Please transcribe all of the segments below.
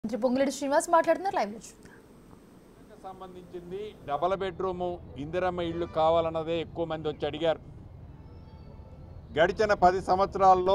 మంత్రి పొంగులేటి శ్రీనివాస్ మాట్లాడుతున్నారు. లైవ్ లో సంబంధించింది డబల్ బెడ్రూమ్ ఇందిరమ్మ ఇళ్ళు కావాలన్నదే ఎక్కువ మంది వచ్చి అడిగారు. గడిచిన 10 సంవత్సరాల్లో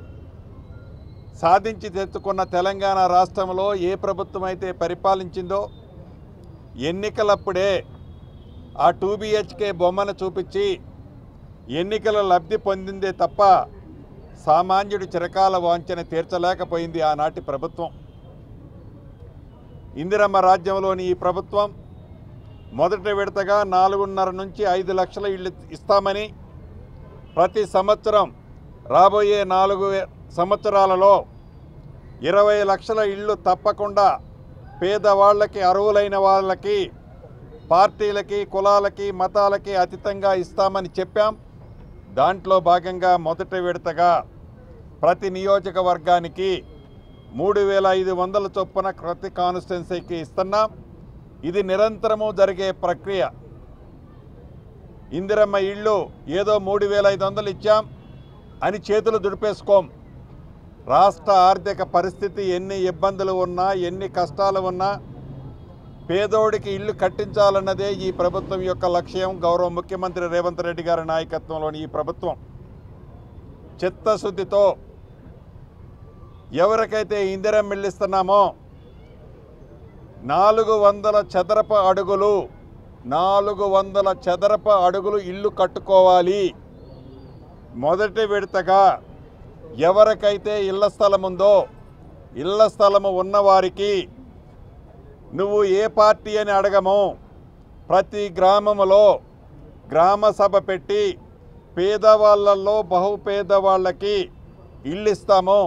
సాధించి తెచ్చుకున్న తెలంగాణ రాష్ట్రంలో ఏ ప్రభుత్వం అయితే పరిపాలించిందో ఎన్నికలప్పుడే ఆ 2 BHK బొమ్మను చూపించి ఎన్నికల లబ్ధి పొందిందే తప్ప సామాన్యుడి చిరకాల వాంఛన తీర్చలేకపోయింది ఆనాటి ప్రభుత్వం. ఇందిరమ్మ రాజ్యంలోని ఈ ప్రభుత్వం మొదటి విడతగా 4.5 నుంచి 5 లక్షల ఇళ్ళు ఇస్తామని, ప్రతి సంవత్సరం రాబోయే 4 సంవత్సరాలలో 20 లక్షల ఇళ్ళు తప్పకుండా పేదవాళ్ళకి, అర్హులైన వాళ్ళకి, పార్టీలకి, కులాలకి, మతాలకి అతీతంగా ఇస్తామని చెప్పాం. దాంట్లో భాగంగా మొదటి విడతగా ప్రతి నియోజకవర్గానికి 3,500 చొప్పున ప్రతి కాన్స్టిట్యున్సీకి ఇస్తున్నాం. ఇది నిరంతరము జరిగే ప్రక్రియ. ఇందిరమ్మ ఇళ్ళు ఏదో 3,500 ఇచ్చాం అని చేతులు దుడిపేసుకోం. రాష్ట్ర ఆర్థిక పరిస్థితి ఎన్ని ఇబ్బందులు ఉన్నా, ఎన్ని కష్టాలు ఉన్నా పేదోడికి ఇల్లు కట్టించాలన్నదే ఈ ప్రభుత్వం యొక్క లక్ష్యం. గౌరవ ముఖ్యమంత్రి రేవంత్ రెడ్డి గారి నాయకత్వంలోని ఈ ప్రభుత్వం చిత్తశుద్ధితో ఎవరికైతే ఇందిరమ్మ ఇల్లు ఇస్తున్నామో 400 చదరపు అడుగులు ఇల్లు కట్టుకోవాలి. మొదటి విడతగా ఎవరికైతే ఇళ్ల స్థలం ఉందో, ఇళ్ల స్థలము ఉన్నవారికి నువ్వు ఏ పార్టీ అని అడగము, ప్రతి గ్రామంలో గ్రామ సభ పెట్టి పేదవాళ్ళల్లో బహుపేదవాళ్ళకి ఇల్లు ఇస్తాము.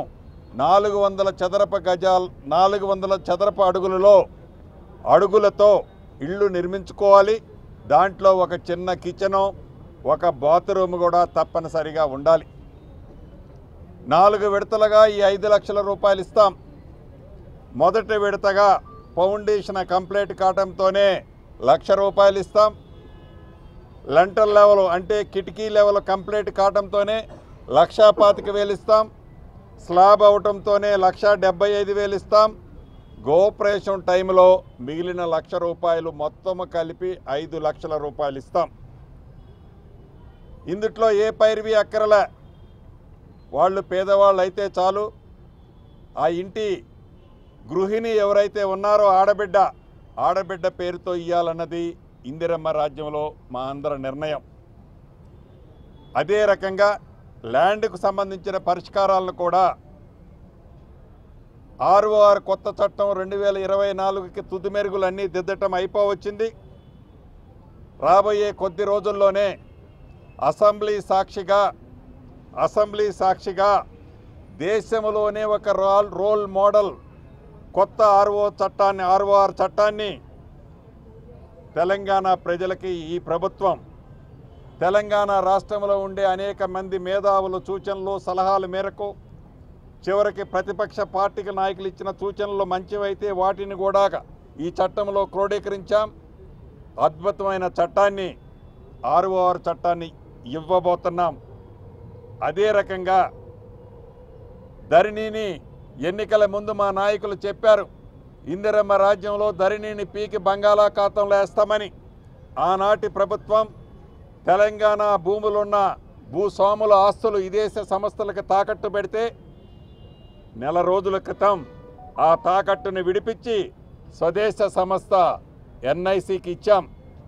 400 చదరపు అడుగులతో ఇళ్ళు నిర్మించుకోవాలి. దాంట్లో ఒక చిన్న కిచెను, ఒక బాత్రూమ్ కూడా తప్పనిసరిగా ఉండాలి. 4 విడతలుగా ఈ 5 లక్షల రూపాయలు ఇస్తాం. మొదటి విడతగా ఫౌండేషన్ కంప్లీట్ కావడంతోనే 1,00,000 రూపాయలు ఇస్తాం. లంటర్ లెవెల్ అంటే కిటికీ లెవెల్ కంప్లీట్ కావడంతోనే 1,25,000 ఇస్తాం. స్లాబ్ అవటంతోనే 1,75,000 ఇస్తాం. గోపరేషన్ టైంలో మిగిలిన 1,00,000 రూపాయలు మొత్తము కలిపి 5 లక్షల రూపాయలు ఇస్తాం. ఇందుట్లో ఏ పైరువి అక్కరలే. వాళ్ళు పేదవాళ్ళు అయితే చాలు. ఆ ఇంటి గృహిణి ఎవరైతే ఉన్నారో ఆడబిడ్డ పేరుతో ఇవ్వాలన్నది ఇందిరమ్మ రాజ్యంలో మా అందరి నిర్ణయం. అదే రకంగా ల్యాండ్కు సంబంధించిన పరిష్కారాలను కూడా ROR కొత్త చట్టం 2024కి తుది మెరుగులన్నీ దిద్దటం అయిపోవచ్చింది. రాబోయే కొద్ది రోజుల్లోనే అసెంబ్లీ సాక్షిగా దేశంలోనే ఒక రోల్ మోడల్ కొత్త ROR చట్టాన్ని తెలంగాణ ప్రజలకి ఈ ప్రభుత్వం, తెలంగాణ రాష్ట్రంలో ఉండే అనేక మంది మేధావులు సూచనలు, సలహాల మేరకు, చివరికి ప్రతిపక్ష పార్టీకి నాయకులు ఇచ్చిన సూచనలు మంచివైతే వాటిని కూడా ఈ చట్టంలో క్రోడీకరించాం. అద్భుతమైన చట్టాన్ని, ROR చట్టాన్ని ఇవ్వబోతున్నాం. అదే రకంగా ధరణిని ఎన్నికల ముందు మా నాయకులు చెప్పారు, ఇందిరమ్మ రాజ్యంలో ధరణిని పీకి బంగాళాఖాతంలో వేస్తామని. ఆనాటి ప్రభుత్వం తెలంగాణ భూములున్న భూస్వాముల ఆస్తులు విదేశ సంస్థలకు తాకట్టు పెడితే నెల రోజుల క్రితం ఆ తాకట్టును విడిపించి స్వదేశ సంస్థ NICకి ఇచ్చాం.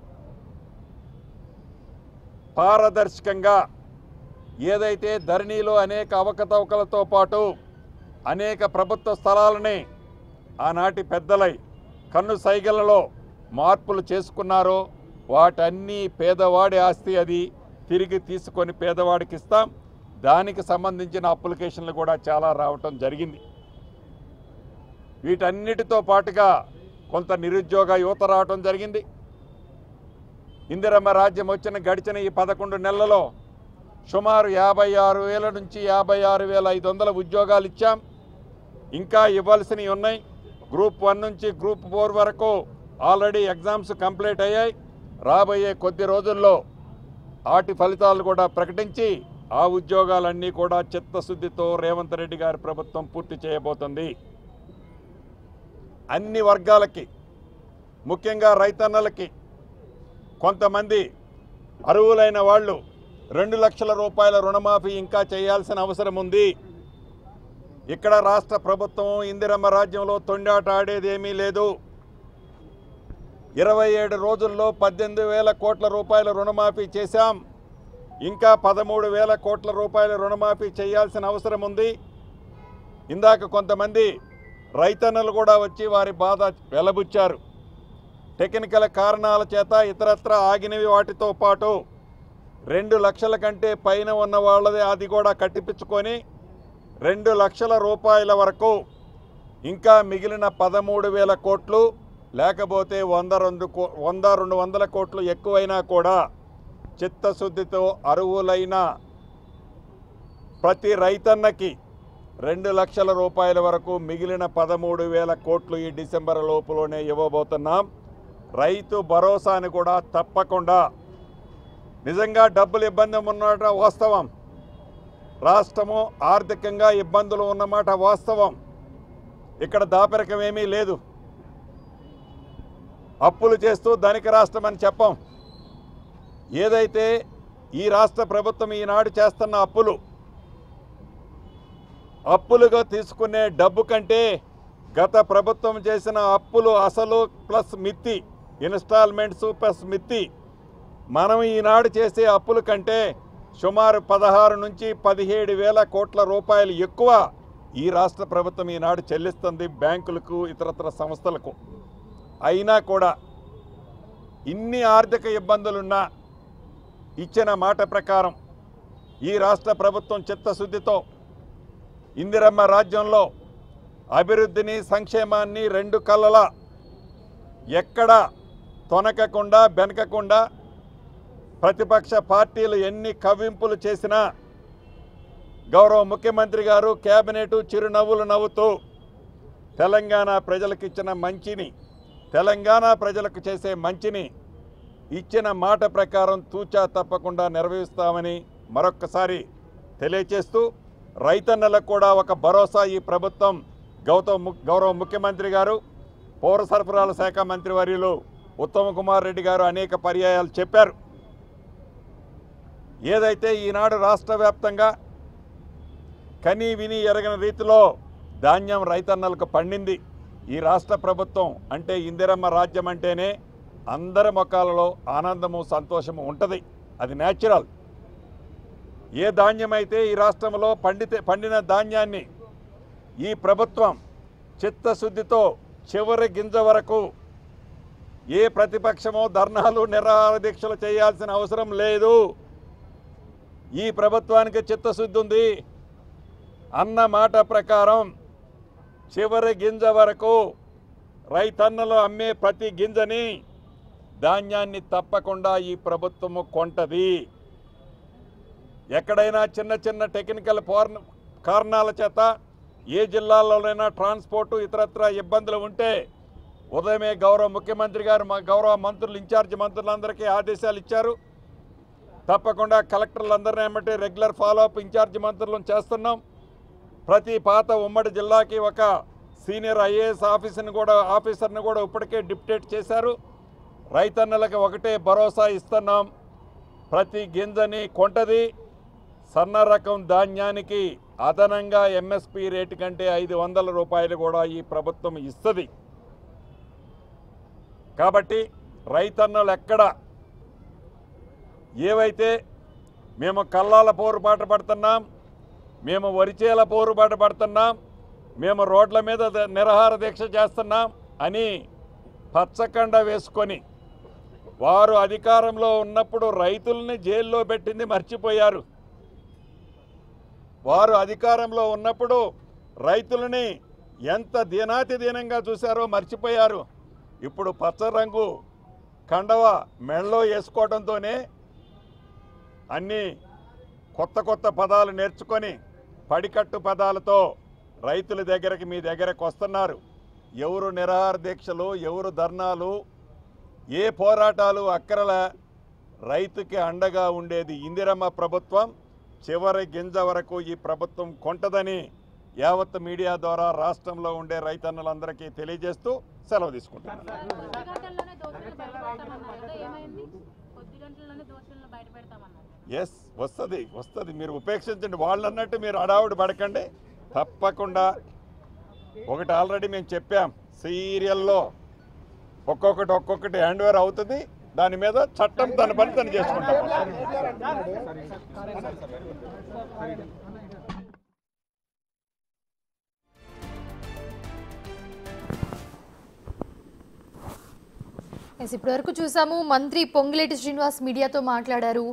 పారదర్శకంగా ఏదైతే ధరణిలో అనేక అవకతవకలతో పాటు అనేక ప్రభుత్వ స్థలాలని ఆనాటి పెద్దలై కన్ను సైగలలో మార్పులు చేసుకున్నారో వాటన్నీ పేదవాడి ఆస్తి, అది తిరిగి తీసుకొని పేదవాడికి ఇస్తాం. దానికి సంబంధించిన అప్లికేషన్లు కూడా చాలా రావటం జరిగింది. వీటన్నిటితో పాటుగా కొంత నిరుద్యోగ యువత రావటం జరిగింది. ఇందిరమ్మ రాజ్యం వచ్చిన గడిచిన ఈ 11 నెలలలో సుమారు 56,000 నుంచి 56,500 ఉద్యోగాలు ఇచ్చాం. ఇంకా ఇవ్వాల్సినవి ఉన్నాయి. గ్రూప్ 1 నుంచి గ్రూప్ 4 వరకు ఆల్రెడీ ఎగ్జామ్స్ కంప్లీట్ అయ్యాయి. రాబోయే కొద్ది రోజుల్లో వాటి ఫలితాలు కూడా ప్రకటించి ఆ ఉద్యోగాలన్నీ కూడా చిత్తశుద్ధితో రేవంత్ రెడ్డి గారి ప్రభుత్వం పూర్తి చేయబోతుంది. అన్ని వర్గాలకి ముఖ్యంగా రైతన్నలకి కొంతమంది అర్హులైన వాళ్ళు 2 లక్షల రూపాయల రుణమాఫీ ఇంకా చేయాల్సిన అవసరం ఉంది. ఇక్కడ రాష్ట్ర ప్రభుత్వం ఇందిరమ్మ రాజ్యంలో తొండాట ఆడేదేమీ లేదు. 27 రోజుల్లో 18,000 కోట్ల రూపాయల రుణమాఫీ చేశాం. ఇంకా 13,000 కోట్ల రూపాయల రుణమాఫీ చేయాల్సిన అవసరం ఉంది. ఇందాక కొంతమంది రైతన్నలు కూడా వచ్చి వారి బాధ వెలబుచ్చారు. టెక్నికల్ కారణాల చేత ఇతరత్ర ఆగినవి వాటితో పాటు 2 లక్షల కంటే పైన ఉన్న వాళ్ళది అది కూడా కట్టిపించుకొని 2 లక్షల రూపాయల వరకు ఇంకా మిగిలిన 13,000 కోట్లు లేకపోతే 100-200 కోట్లు ఎక్కువైనా కూడా చిత్తశుద్ధితో అర్హులైన ప్రతి రైతన్నకి 2 లక్షల రూపాయల వరకు మిగిలిన 13,000 కోట్లు ఈ డిసెంబర్ లోపులోనే ఇవ్వబోతున్నాం. రైతు భరోసాని కూడా తప్పకుండా నిజంగా డబ్బులు ఇబ్బంది ఉన్నమాట వాస్తవం. రాష్ట్రము ఆర్థికంగా ఇబ్బందులు ఉన్నమాట వాస్తవం. ఇక్కడ దాపరికం ఏమీ లేదు. అప్పులు చేస్తూ ధనిక రాష్ట్రం అని చెప్పం. ఏదైతే ఈ రాష్ట్ర ప్రభుత్వం ఈనాడు చేస్తున్న అప్పులుగా తీసుకునే డబ్బు కంటే గత ప్రభుత్వం చేసిన అప్పులు అసలు ప్లస్ మిత్తి ఇన్స్టాల్మెంట్స్ ప్లస్ మిత్తి మనం ఈనాడు చేసే అప్పుల కంటే సుమారు 16 నుంచి 17,000 కోట్ల రూపాయలు ఎక్కువ ఈ రాష్ట్ర ప్రభుత్వం ఈనాడు చెల్లిస్తుంది బ్యాంకులకు ఇతరత్ర సంస్థలకు. అయినా కూడా ఇన్ని ఆర్థిక ఇబ్బందులున్నా ఇచ్చిన మాట ప్రకారం ఈ రాష్ట్ర ప్రభుత్వం చిత్తశుద్ధితో ఇందిరమ్మ రాజ్యంలో అభివృద్ధిని సంక్షేమాన్ని 2 కళ్ళలా ఎక్కడ తొనకకుండా బెనకకుండా ప్రతిపక్ష పార్టీలు ఎన్ని కవ్వింపులు చేసినా గౌరవ ముఖ్యమంత్రి గారు కేబినెట్ చిరునవ్వులు నవ్వుతూ తెలంగాణ ప్రజలకు ఇచ్చిన మంచిని తెలంగాణ ప్రజలకు చేసే మంచిని ఇచ్చిన మాట ప్రకారం తూచా తప్పకుండా నెరవేరుస్తామని మరొక్కసారి తెలియచేస్తూ రైతన్నలకు కూడా ఒక భరోసా ఈ ప్రభుత్వం గౌరవ ముఖ్యమంత్రి గారు పౌర సరఫరాల శాఖ మంత్రివర్యులు ఉత్తమ్ కుమార్ రెడ్డి గారు అనేక పర్యాయాలు చెప్పారు. ఏదైతే ఈనాడు రాష్ట్ర వ్యాప్తంగా కనీ విని ఎరగని రీతిలో ధాన్యం రైతన్నలకు పండింది. ఈ రాష్ట్ర ప్రభుత్వం అంటే ఇందిరమ్మ రాజ్యం అంటేనే అందరి ముఖాలలో ఆనందము సంతోషము ఉంటుంది. అది న్యాచురల్. ఏ ధాన్యం అయితే ఈ రాష్ట్రంలో పండిన ధాన్యాన్ని ఈ ప్రభుత్వం చిత్తశుద్ధితో చివరి గింజ వరకు ఏ ప్రతిపక్షమో ధర్నాలు నిరాహార దీక్షలు చేయాల్సిన అవసరం లేదు. ఈ ప్రభుత్వానికి చిత్తశుద్ధి ఉంది అన్న మాట ప్రకారం చివరి గింజ వరకు రైతన్నలు అమ్మే ప్రతి గింజని ధాన్యాన్ని తప్పకుండా ఈ ప్రభుత్వము కొంటది. ఎక్కడైనా చిన్న టెక్నికల్ కారణాల చేత ఏ జిల్లాలోనైనా ట్రాన్స్పోర్టు ఇతరత్ర ఇబ్బందులు ఉంటే ఉదయమే గౌరవ ముఖ్యమంత్రి గారు మా గౌరవ మంత్రులు ఇన్ఛార్జి మంత్రులందరికీ ఆదేశాలు ఇచ్చారు. తప్పకుండా కలెక్టర్లందరినీ ఏమంటే రెగ్యులర్ ఫాలోఅప్ ఇన్ఛార్జి మంత్రులను చేస్తున్నాం. ప్రతి పాత ఉమ్మడి జిల్లాకి ఒక సీనియర్ ఐఏఎస్ ఆఫీసర్ని కూడా ఇప్పటికే డిప్యూటేట్ చేశారు. రైతన్నలకు ఒకటే భరోసా ఇస్తున్నాం, ప్రతి గింజని కొంటది. సన్న రకం ధాన్యానికి అదనంగా ఎంఎస్పి రేటు కంటే 500 రూపాయలు కూడా ఈ ప్రభుత్వం ఇస్తుంది. కాబట్టి రైతన్నలు ఎక్కడ ఏవైతే మేము కల్లాల పోరుబాట పడుతున్నాం, మేము వరిచేల పోరుబాట పడుతున్నాం, మేము రోడ్ల మీద నిరాహార దీక్ష చేస్తున్నాం అని పచ్చకండ వేసుకొని వారు అధికారంలో ఉన్నప్పుడు రైతుల్ని జైల్లో పెట్టింది మర్చిపోయారు. వారు అధికారంలో ఉన్నప్పుడు రైతులని ఎంత దీనాతి దీనంగా చూశారో మర్చిపోయారు. ఇప్పుడు పచ్చ రంగు కండవ మెడలో వేసుకోవడంతోనే అన్నీ కొత్త పదాలు నేర్చుకొని పడికట్టు పదాలతో రైతుల దగ్గరికి మీ దగ్గరకు వస్తున్నారు. ఎవరు నిరాహార దీక్షలు, ఎవరు ధర్నాలు, ఏ పోరాటాలు అక్కరల రైతుకి అండగా ఉండేది ఇందిరమ్మ ప్రభుత్వం. చివరి గింజ వరకు ఈ ప్రభుత్వం కొంటదని యావత్ మీడియా ద్వారా రాష్ట్రంలో ఉండే రైతన్నులందరికీ తెలియజేస్తూ సెలవు తీసుకుంటున్నాను. ఎస్ వస్తుంది మీరు ఉపేక్షించండి. వాళ్ళు అన్నట్టు మీరు అడావుడు పడకండి. తప్పకుండా ఒకటి ఆల్రెడీ మేము చెప్పాం, సీరియల్లో ఒక్కొక్కటి హ్యాండ్ ఓవర్ అవుతుంది. దాని మీద చట్టం తన పని తను చేసుకుంటాం. ఇప్పటి వరకు చూసాము మంత్రి పొంగులేటి శ్రీనివాస్ మీడియాతో మాట్లాడారు.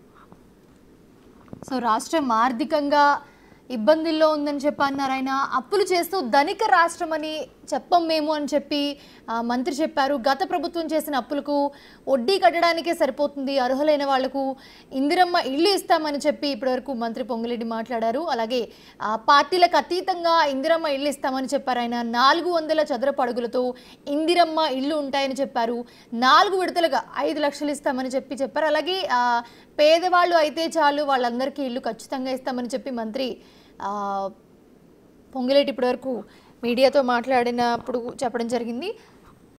సో రాష్ట్రం ఆర్థికంగా ఇబ్బందుల్లో ఉందని చెప్పి అన్నారు ఆయన. అప్పులు చేస్తూ ధనిక రాష్ట్రం అని చెప్పం మేము అని చెప్పి మంత్రి చెప్పారు. గత ప్రభుత్వం చేసిన అప్పులకు వడ్డీ కట్టడానికే సరిపోతుంది, అర్హులైన వాళ్లకు ఇందిరమ్మ ఇల్లు ఇస్తామని చెప్పి ఇప్పటివరకు మంత్రి పొంగులేటి మాట్లాడారు. అలాగే పార్టీలకు అతీతంగా ఇందిరమ్మ ఇల్లు ఇస్తామని చెప్పారు ఆయన. 400 చదరపు అడుగులతో ఇందిరమ్మ ఇల్లు ఉంటాయని చెప్పారు. 4 విడతలుగా 5 లక్షలు ఇస్తామని చెప్పారు. అలాగే పేదవాళ్ళు అయితే చాలు, వాళ్ళందరికీ ఇల్లు ఖచ్చితంగా ఇస్తామని చెప్పి మంత్రి పొంగులేటి ఇప్పటివరకు మీడియాతో మాట్లాడినప్పుడు చెప్పడం జరిగింది.